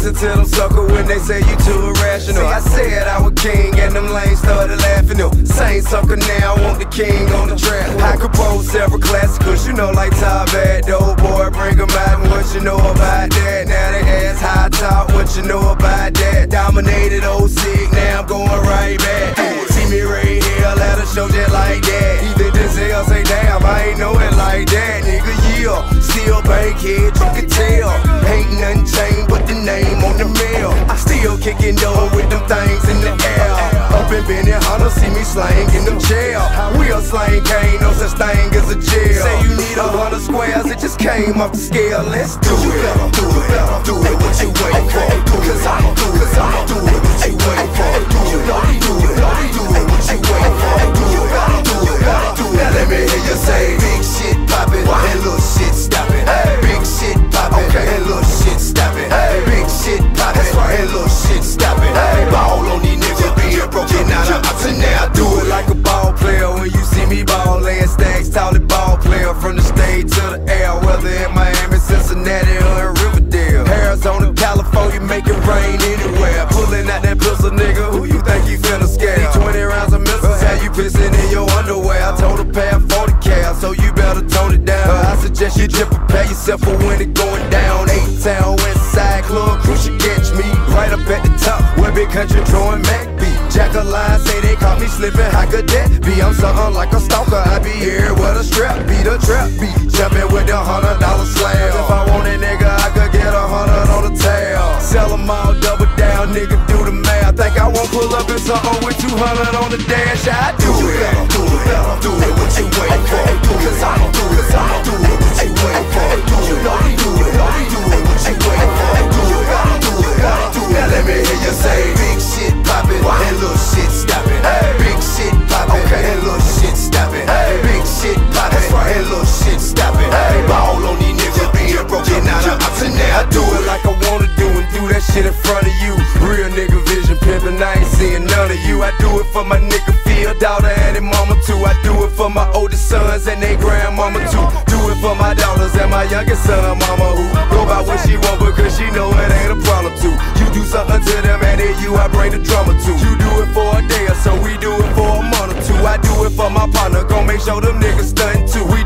listen to them sucker when they say you too irrational. See, I said I was king and them lanes started laughing. Same sucker now, want the king on the track. I compose several classicals, you know, like Top Bad, dope boy, bring them out and what you know about that. Now they ask high top, what you know about that. Dominated old sick, now I'm going right back. See me right here, let her show just like that. Even Denzel say, damn, I ain't know it like that. Nigga, yeah, still bankhead, you can tell. Ain't nothing changed but the name on the mail. I still kicking door with them things in the air. Up in Benny Hunter, see me slang in them jail. We a slang, ain't no such thing as a jail. Say you need 100 squares, it just came off the scale. Let's do it. Do it, do it, what you waiting for? Cause I do it, do it, what you waiting for? You know you do it, do it, what you waiting for? Do it, do it, do it. Now let me hear you say, big shit poppin', and little shit stoppin'. Big shit poppin', and little shit stoppin'. Big shit poppin', and little shit stoppin'. Ball on these niggas being broken out of option. Now do it like a ball player when you see me ball laying stacks, tallest ball player from the stage to the air. Whether in Miami, Cincinnati, or in Riverdale, Arizona, California, make it rain anywhere. Pulling out that pistol, nigga, who you think you finna scare? 20 rounds of missiles, how you pissing in your underwear? I told her pay 40 cal, so you better tone it down. I suggest you just prepare yourself for when it going down. 8-Town, West Side Club, crew should catch me right up at the top, where Big Country throwing Mac B. Jack a line, say they caught me slipping, how could that be? I'm something like a stalker, I be here where the strap be, the trap be. Jumping with the $100 slab. If I want it, nigga, I could get 100 on the tail. Sell them all, double down, nigga, do the math. Think I won't pull up in something with 200 on the dash? I do it. Do it, what you waiting for? Cause I do it, do it, what you waiting for? You know you do it, what you waiting for? Do it. Now let me hear you say, big shit poppin', and little shit stoppin'. Big shit poppin', and little shit stoppin'. Big shit poppin', and little shit stoppin'. Ball on these niggas being broken out of option. Now I do it like I wanna do and do that shit in front of you. Real nigga vision pimpin', I ain't seeing none of you. I do it for my nigga Phil, daughter and their mama too. I do it for my oldest sons and their grandmama too. Do it for my daughters and my youngest son, mama who go by what she want because she know it ain't a problem too. You do something to them and then you I bring the drama too. You do it for a day or so, we do it for a month or two. I do it for my partner, gon' make sure them niggas stuntin' too. We